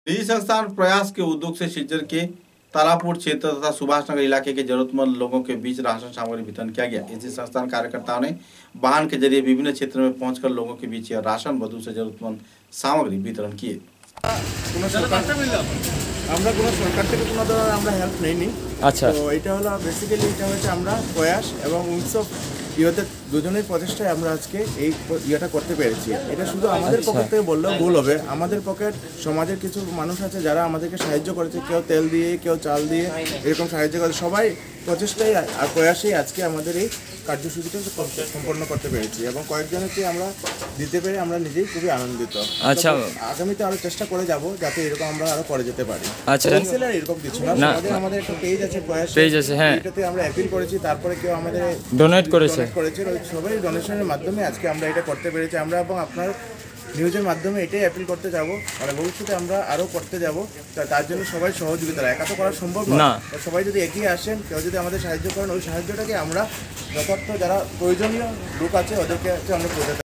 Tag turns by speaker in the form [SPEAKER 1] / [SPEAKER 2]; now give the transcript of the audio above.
[SPEAKER 1] निजी संस्थान प्रयास के उद्योग से सिलचर के तारापुर क्षेत्र तथा सुभाष नगर इलाके के जरूरतमंद लोगों के बीच राशन सामग्री वितरण किया गया। इसी संस्थान कार्यकर्ताओं ने वाहन के जरिए विभिन्न क्षेत्रों में पहुंचकर लोगों के बीच राशन बधु से जरूरतमंद सामग्री वितरण किए।
[SPEAKER 2] আমরা কোনো সরকার থেকে কোনো ধরনের আমরা হেল্প নেইনি। আচ্ছা, তো এটা হলো বেসিক্যালি এটা হচ্ছে আমরা প্রয়াস এবং উৎসব ইয়েতে দুজনের প্রচেষ্টায় আমরা আজকে এই ইয়েটা করতে পেরেছি। এটা শুধু আমাদের পকেট থেকে বললেও ভুল হবে। আমাদের পকেট সমাজের কিছু মানুষ আছে যারা আমাদেরকে সাহায্য করেছে, কেউ তেল দিয়ে, কেউ চাল দিয়ে, এরকম সাহায্য করে। সবাই প্রচেষ্টায় আর প্রয়াসেই আজকে আমাদের এই কার্যসূচিটা সম্পন্ন করতে পেরেছি এবং কয়েকজনকে আমরা দিতে পেরে আমরা নিজেই খুবই আনন্দিত। আচ্ছা, আগামীতে আরো চেষ্টা করে যাব যাতে এরকম আমরা আরো করে যেতে পারি। আচ্ছা, এরকম কিছু না, আমাদের একটা পেজ আছে, প্রয়াস পেজ আছে, হ্যাঁ, এটাতে আমরা অ্যাপিল করেছি, তারপরে কেউ আমাদের ডোনেট করেছে, সবাই ডোনেশনের মাধ্যমে আজকে আমরা এটা করতে পেরেছি। আমরা এবং আপনার নিউজের মাধ্যমে এটাই অ্যাপিল করতে যাব, মানে ভবিষ্যতে আমরা আরও করতে যাব। তার জন্য সবাই সহযোগিতা, একা তো করা সম্ভব না। সবাই যদি এগিয়ে আসেন, কেউ যদি আমাদের সাহায্য করেন, ওই সাহায্যটাকে আমরা যথার্থ যারা প্রয়োজনীয় লোক আছে ওদেরকে আমরা